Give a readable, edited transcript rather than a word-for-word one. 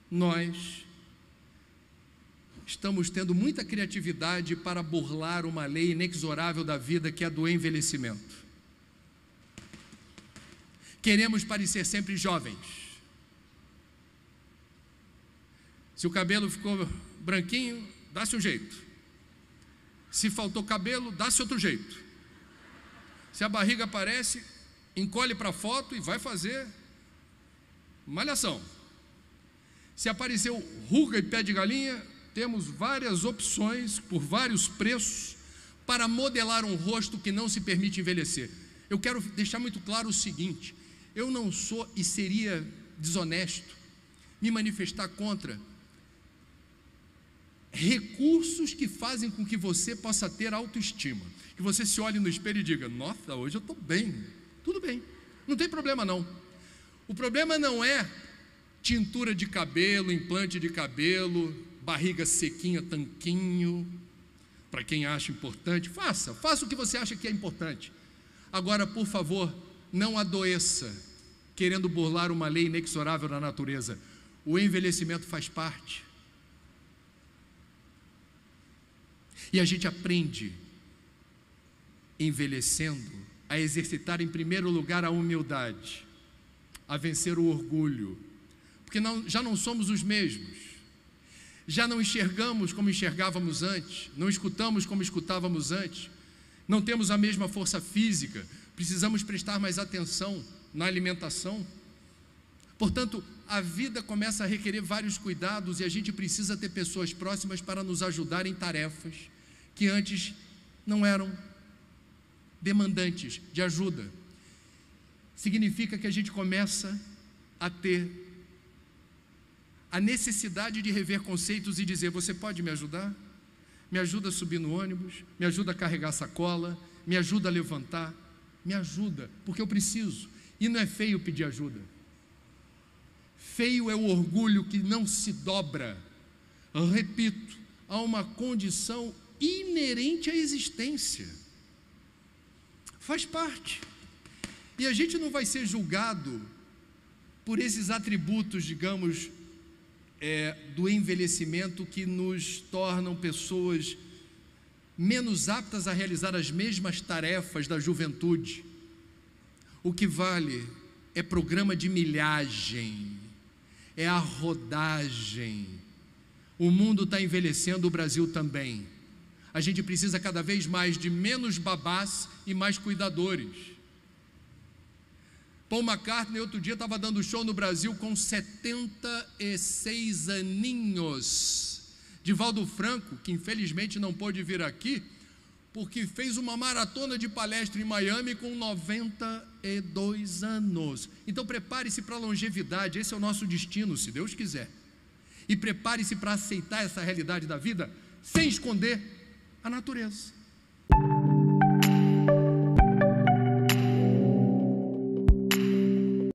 nós estamos tendo muita criatividade para burlar uma lei inexorável da vida, que é a do envelhecimento. Queremos parecer sempre jovens. Se o cabelo ficou branquinho, dá-se um jeito. Se faltou cabelo, dá-se outro jeito. Se a barriga aparece, encolhe para a foto e vai fazer malhação. Se apareceu ruga e pé de galinha, temos várias opções por vários preços para modelar um rosto que não se permite envelhecer. Eu quero deixar muito claro o seguinte: eu não sou e seria desonesto me manifestar contra recursos que fazem com que você possa ter autoestima, que você se olhe no espelho e diga: nossa, hoje eu estou bem. Tudo bem, não tem problema não. O problema não é tintura de cabelo, implante de cabelo, barriga sequinha, tanquinho. Para quem acha importante, faça o que você acha que é importante. Agora, por favor, não adoeça querendo burlar uma lei inexorável da natureza. O envelhecimento faz parte. E a gente aprende, envelhecendo, a exercitar em primeiro lugar a humildade, a vencer o orgulho, porque já não somos os mesmos, já não enxergamos como enxergávamos antes, não escutamos como escutávamos antes, não temos a mesma força física, precisamos prestar mais atenção na alimentação. Portanto, a vida começa a requerer vários cuidados e a gente precisa ter pessoas próximas para nos ajudar em tarefas que antes não eram demandantes de ajuda. Significa que a gente começa a ter a necessidade de rever conceitos e dizer: você pode me ajudar? Me ajuda a subir no ônibus, me ajuda a carregar a sacola, me ajuda a levantar, me ajuda, porque eu preciso. E não é feio pedir ajuda. Feio é o orgulho que não se dobra, repito, a uma condição inerente à existência. Faz parte. E a gente não vai ser julgado por esses atributos, digamos, do envelhecimento que nos tornam pessoas menos aptas a realizar as mesmas tarefas da juventude. O que vale é programa de milhagem, é a rodagem. O mundo está envelhecendo, o Brasil também. A gente precisa cada vez mais de menos babás e mais cuidadores. Paul McCartney outro dia estava dando show no Brasil com 76 aninhos. Divaldo Franco, que infelizmente não pôde vir aqui, porque fez uma maratona de palestra em Miami com 92 anos. Então prepare-se para a longevidade, esse é o nosso destino, se Deus quiser. E prepare-se para aceitar essa realidade da vida sem esconder a natureza.